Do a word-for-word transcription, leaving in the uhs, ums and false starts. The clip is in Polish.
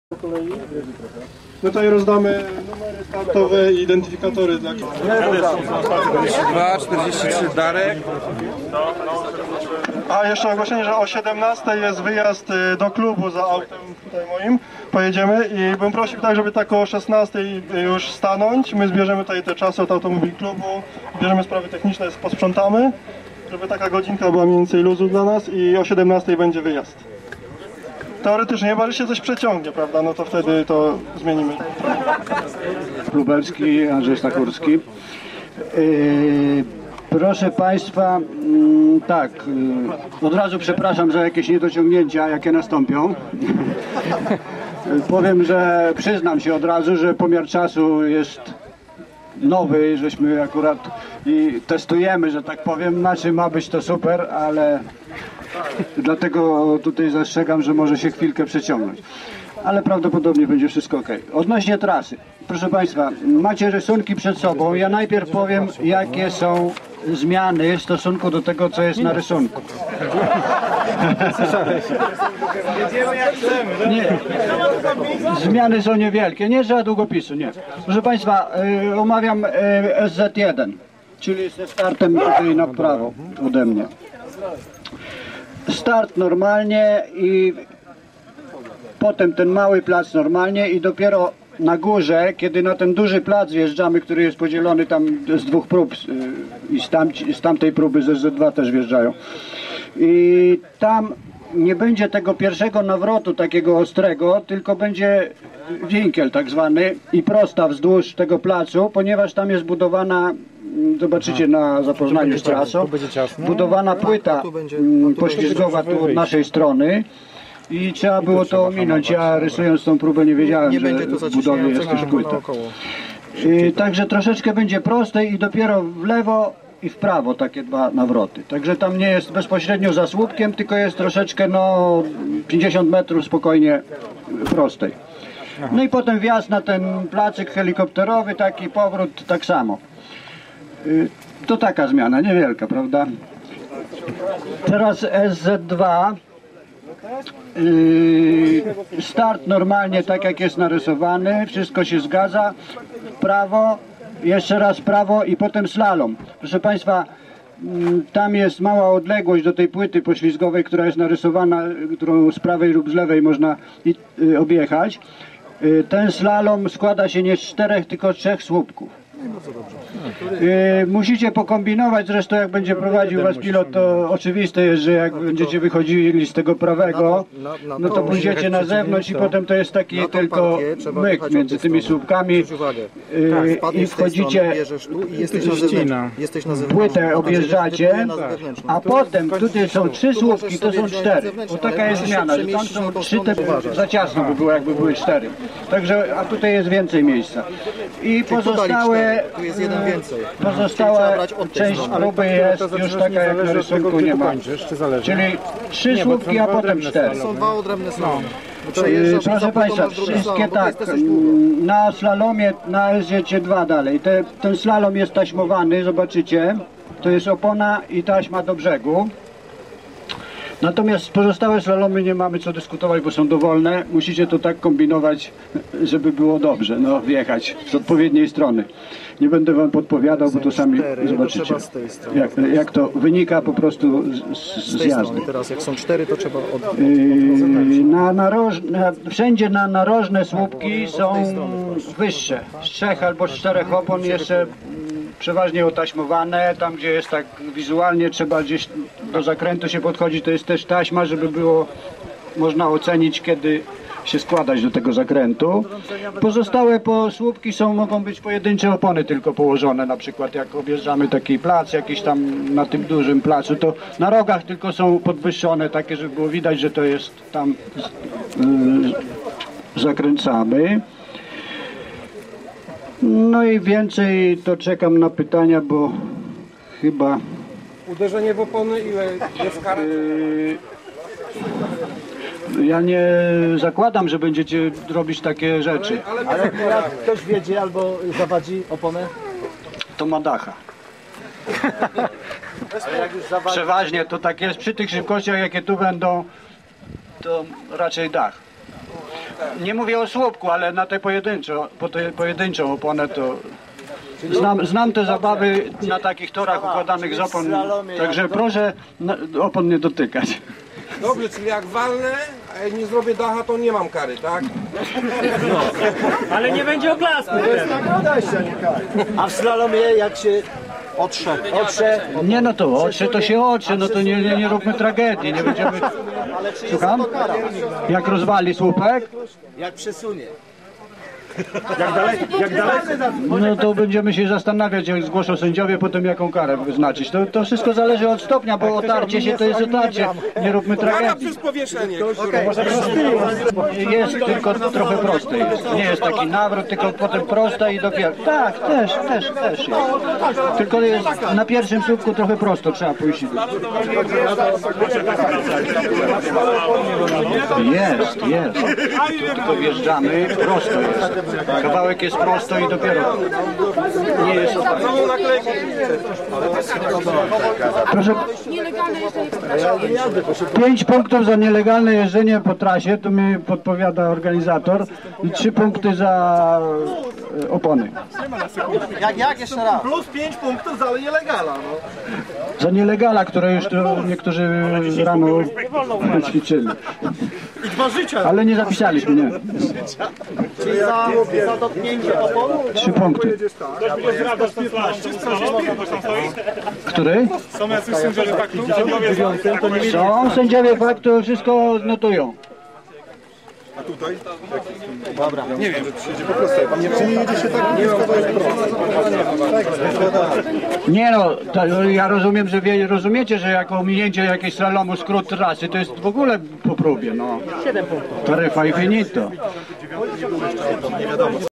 Tutaj rozdamy numery startowe i identyfikatory dla czterdzieści dwa, czterdzieści trzy Darek. A jeszcze ogłoszenie, że o siedemnastej jest wyjazd do klubu za autem tutaj moim. Pojedziemy i bym prosił tak, żeby tak o szesnastej już stanąć. My zbierzemy tutaj te czasy od automobil klubu, bierzemy sprawy techniczne, posprzątamy, żeby taka godzinka była mniej więcej luzu dla nas i o siedemnastej będzie wyjazd. Teoretycznie, chyba że się coś przeciągnie, prawda, no to wtedy to zmienimy. Lubelski, Andrzej Stachurski. Yy, proszę Państwa, yy, tak, yy, od razu przepraszam za jakieś niedociągnięcia, jakie nastąpią. Powiem, że przyznam się od razu, że pomiar czasu jest nowy, żeśmy akurat i testujemy, że tak powiem, na czym ma być to super, ale dlatego tutaj zastrzegam, że może się chwilkę przeciągnąć. Ale prawdopodobnie będzie wszystko ok. Odnośnie trasy. Proszę Państwa, macie rysunki przed sobą. Ja najpierw powiem, jakie są zmiany w stosunku do tego, co jest na rysunku. Nie. Zmiany są niewielkie. Nie trzeba długopisu, nie. Proszę Państwa, y, omawiam y, S Z jeden, czyli ze startem tutaj na prawo ode mnie. Start normalnie i potem ten mały plac normalnie i dopiero na górze, kiedy na ten duży plac wjeżdżamy, który jest podzielony tam z dwóch prób i z, tam, z tamtej próby z S Z dwa też wjeżdżają. I tam nie będzie tego pierwszego nawrotu takiego ostrego, tylko będzie winkiel tak zwany i prosta wzdłuż tego placu, ponieważ tam jest budowana, zobaczycie na zapoznaniu z trasą, budowana płyta poślizgowa tu od naszej strony i trzeba było to ominąć. Ja rysując tą próbę nie wiedziałem, że w budowie jest też płyta. I także troszeczkę będzie prostej i dopiero w lewo i w prawo takie dwa nawroty. Także tam nie jest bezpośrednio za słupkiem, tylko jest troszeczkę no pięćdziesiąt metrów spokojnie prostej. No i potem wjazd na ten placyk helikopterowy, taki powrót tak samo. To taka zmiana, niewielka, prawda? Teraz S Z dwa. Start normalnie tak jak jest narysowany, wszystko się zgadza. Prawo, jeszcze raz prawo i potem slalom. Proszę Państwa, tam jest mała odległość do tej płyty poślizgowej, która jest narysowana, którą z prawej lub z lewej można objechać. Ten slalom składa się nie z czterech, tylko z trzech słupków. Yy, musicie pokombinować, zresztą jak będzie prowadził was pilot, to oczywiste jest, że jak będziecie wychodzili z tego prawego, no to pójdziecie na zewnątrz i potem to jest taki tylko myk między tymi słupkami yy, i wchodzicie, płytę objeżdżacie, a potem tutaj są trzy słupki, to są cztery, bo taka jest zmiana, że tam są trzy, te za ciasno by było, jakby były cztery, także, a tutaj jest więcej miejsca i pozostałe tu jest jeden więcej. Pozostała część próby jest już taka jak na rysunku nie ma. Czyli trzy słupki, a potem cztery. Są dwa odrębne slalomy. Proszę Państwa, wszystkie tak, na slalomie, na S Z dwa dalej. Te, ten slalom jest taśmowany, zobaczycie. To jest opona i taśma do brzegu. Natomiast pozostałe slalomy nie mamy co dyskutować, bo są dowolne. Musicie to tak kombinować, żeby było dobrze, no wjechać z odpowiedniej strony. Nie będę wam podpowiadał, bo to sami zobaczycie, jak, jak to wynika po prostu z, z jazdy. Teraz jak są cztery, to trzeba od... Yy, na naroż, na, wszędzie na narożne słupki są wyższe, z trzech albo z czterech opon jeszcze przeważnie otaśmowane, tam gdzie jest tak wizualnie trzeba gdzieś do zakrętu się podchodzić, to jest też taśma, żeby było można ocenić, kiedy się składać do tego zakrętu. Pozostałe po słupki są, mogą być pojedyncze opony tylko położone, na przykład jak objeżdżamy taki plac jakiś tam na tym dużym placu, to na rogach tylko są podwyższone takie, żeby było widać, że to jest tam yy, zakręcamy. No i więcej to czekam na pytania, bo chyba... Uderzenie w opony, ile jest kara? Yy, ja nie zakładam, że będziecie robić takie rzeczy. Ale jak ktoś wiedzie albo zawadzi oponę? To ma dacha. Przeważnie to tak jest, przy tych szybkościach jakie tu będą, to raczej dach. nie mówię o słupku, ale na te pojedynczo, po te pojedynczą oponę to znam, znam te zabawy na takich torach układanych z opon, także proszę na, opon nie dotykać. Dobrze, czyli jak walnę, a jak nie zrobię dacha, to nie mam kary, tak? Ale nie będzie oklasku. A w slalomie jak się otrze, otrze Nie no to otrze to się otrze, no to nie, nie, nie róbmy tragedii, nie będziemy... Słucham? Jak rozwali słupek? jak przesunie. No to będziemy się zastanawiać, jak zgłoszą sędziowie, potem jaką karę wyznaczyć. To, to wszystko zależy od stopnia, bo otarcie się to jest otarcie. Nie róbmy Kara tragedii. przez powieszenie. Jest tylko trochę prosty. Jest. Nie jest taki nawrót, tylko potem prosta i dopiero. Tak, też, też, też jest. Tylko jest na pierwszym słupku trochę prosto, trzeba pójść. Jest, jest. Tylko wjeżdżamy, prosto jest. Kawałek jest prosto i dopiero nie jest oparty. Proszę, pięć punktów za nielegalne jeżdżenie po trasie, to mi podpowiada organizator, i trzy punkty za e, opony. Jak, jak jeszcze raz? Plus pięć punktów za nielegala. No. Za nielegala, które już to niektórzy rano ćwiczyli. Ale nie zapisaliśmy, nie. Czyli za, za dotknięcie opon? Trzy punkty. Który? Są jacyś sędziowie faktu? Są sędziowie faktu, wszystko notują. Nie no, to ja rozumiem, że wie, rozumiecie, że jako ominięcie jakiejś slalomu skrót trasy to jest w ogóle po próbie, no. Taryfa i finito.